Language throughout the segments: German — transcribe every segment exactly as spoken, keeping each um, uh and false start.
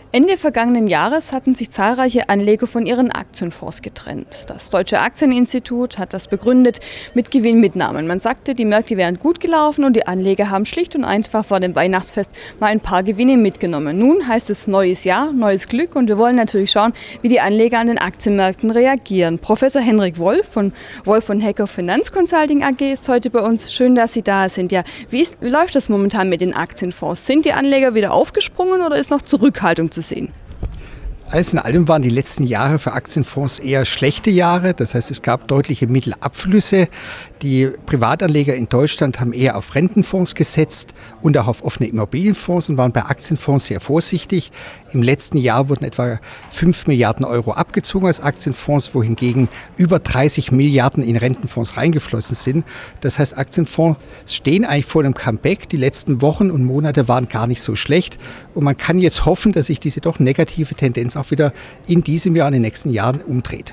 Ende vergangenen Jahres hatten sich zahlreiche Anleger von ihren Aktienfonds getrennt. Das Deutsche Aktieninstitut hat das begründet mit Gewinnmitnahmen. Man sagte, die Märkte wären gut gelaufen und die Anleger haben schlicht und einfach vor dem Weihnachtsfest mal ein paar Gewinne mitgenommen. Nun heißt es neues Jahr, neues Glück und wir wollen natürlich schauen, wie die Anleger an den Aktienmärkten reagieren. Professor Henrik Wolf von Wolf und Hecker Finanzconsulting A G ist heute bei uns. Schön, dass Sie da sind. Ja, wie, ist, wie läuft das momentan mit den Aktienfonds? Sind die Anleger wieder aufgesprungen oder ist noch Zurückhaltung zu sehen? Alles in allem waren die letzten Jahre für Aktienfonds eher schlechte Jahre. Das heißt, es gab deutliche Mittelabflüsse. Die Privatanleger in Deutschland haben eher auf Rentenfonds gesetzt und auch auf offene Immobilienfonds und waren bei Aktienfonds sehr vorsichtig. Im letzten Jahr wurden etwa fünf Milliarden Euro abgezogen als Aktienfonds, wohingegen über dreißig Milliarden in Rentenfonds reingeflossen sind. Das heißt, Aktienfonds stehen eigentlich vor einem Comeback. Die letzten Wochen und Monate waren gar nicht so schlecht. Und man kann jetzt hoffen, dass sich diese doch negative Tendenz auch wieder in diesem Jahr, in den nächsten Jahren umdreht.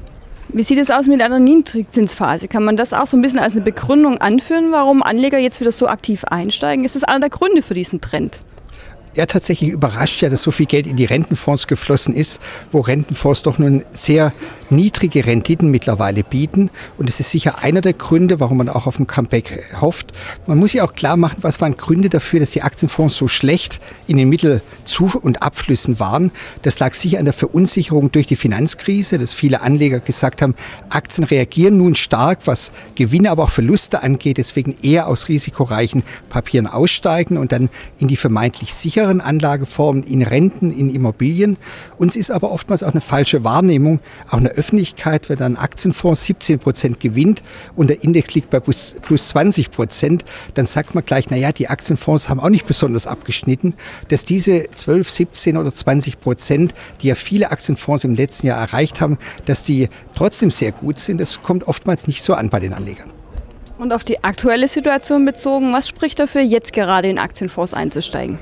Wie sieht es aus mit einer Niedrigzinsphase? Kann man das auch so ein bisschen als eine Begründung anführen, warum Anleger jetzt wieder so aktiv einsteigen? Ist das einer der Gründe für diesen Trend? Ja, tatsächlich überrascht ja, dass so viel Geld in die Rentenfonds geflossen ist, wo Rentenfonds doch nun sehr niedrige Renditen mittlerweile bieten. Und es ist sicher einer der Gründe, warum man auch auf ein Comeback hofft. Man muss ja auch klar machen, was waren Gründe dafür, dass die Aktienfonds so schlecht in den Mittelzu- und Abflüssen waren. Das lag sicher an der Verunsicherung durch die Finanzkrise, dass viele Anleger gesagt haben, Aktien reagieren nun stark, was Gewinne, aber auch Verluste angeht, deswegen eher aus risikoreichen Papieren aussteigen und dann in die vermeintlich sicheren Anlageformen, in Renten, in Immobilien. Uns ist aber oftmals auch eine falsche Wahrnehmung, auch in der Öffentlichkeit, wenn ein Aktienfonds siebzehn Prozent gewinnt und der Index liegt bei plus zwanzig Prozent, dann sagt man gleich, naja, die Aktienfonds haben auch nicht besonders abgeschnitten, dass diese zwölf, siebzehn oder zwanzig Prozent, die ja viele Aktienfonds im letzten Jahr erreicht haben, dass die trotzdem sehr gut sind, das kommt oftmals nicht so an bei den Anlegern. Und auf die aktuelle Situation bezogen, was spricht dafür, jetzt gerade in Aktienfonds einzusteigen?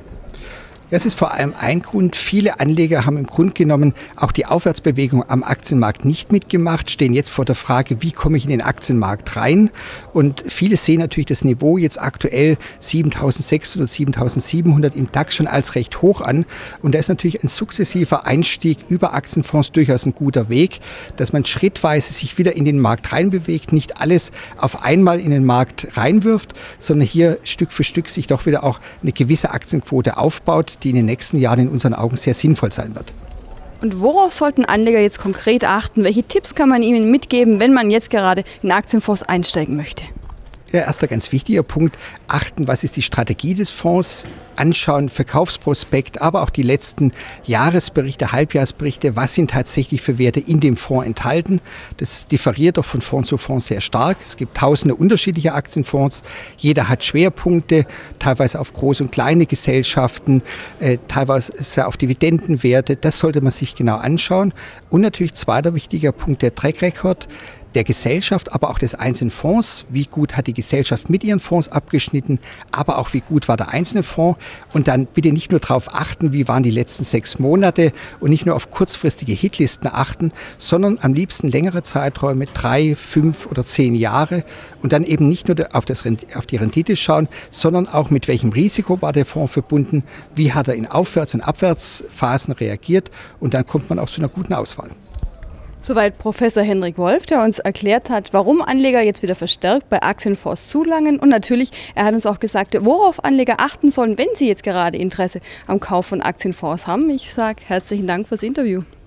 Das ist vor allem ein Grund. Viele Anleger haben im Grunde genommen auch die Aufwärtsbewegung am Aktienmarkt nicht mitgemacht, stehen jetzt vor der Frage, wie komme ich in den Aktienmarkt rein? Und viele sehen natürlich das Niveau jetzt aktuell siebentausendsechshundert, siebentausendsiebenhundert im DAX schon als recht hoch an. Und da ist natürlich ein sukzessiver Einstieg über Aktienfonds durchaus ein guter Weg, dass man schrittweise sich wieder in den Markt reinbewegt, nicht alles auf einmal in den Markt reinwirft, sondern hier Stück für Stück sich doch wieder auch eine gewisse Aktienquote aufbaut, die in den nächsten Jahren in unseren Augen sehr sinnvoll sein wird. Und worauf sollten Anleger jetzt konkret achten? Welche Tipps kann man ihnen mitgeben, wenn man jetzt gerade in Aktienfonds einsteigen möchte? Ja, erster ganz wichtiger Punkt, achten, was ist die Strategie des Fonds, anschauen, Verkaufsprospekt, aber auch die letzten Jahresberichte, Halbjahresberichte, was sind tatsächlich für Werte in dem Fonds enthalten. Das differiert doch von Fonds zu Fonds sehr stark. Es gibt tausende unterschiedliche Aktienfonds, jeder hat Schwerpunkte, teilweise auf große und kleine Gesellschaften, äh, teilweise auf Dividendenwerte. Das sollte man sich genau anschauen. Und natürlich zweiter wichtiger Punkt, der Track Record der Gesellschaft, aber auch des einzelnen Fonds. Wie gut hat die Gesellschaft mit ihren Fonds abgeschnitten, aber auch wie gut war der einzelne Fonds. Und dann bitte nicht nur darauf achten, wie waren die letzten sechs Monate und nicht nur auf kurzfristige Hitlisten achten, sondern am liebsten längere Zeiträume, drei, fünf oder zehn Jahre. Und dann eben nicht nur auf, das, auf die Rendite schauen, sondern auch mit welchem Risiko war der Fonds verbunden, wie hat er in Aufwärts- und Abwärtsphasen reagiert. Und dann kommt man auch zu einer guten Auswahl. Soweit Professor Henrik Wolf, der uns erklärt hat, warum Anleger jetzt wieder verstärkt bei Aktienfonds zulangen. Und natürlich, er hat uns auch gesagt, worauf Anleger achten sollen, wenn sie jetzt gerade Interesse am Kauf von Aktienfonds haben. Ich sage herzlichen Dank fürs Interview.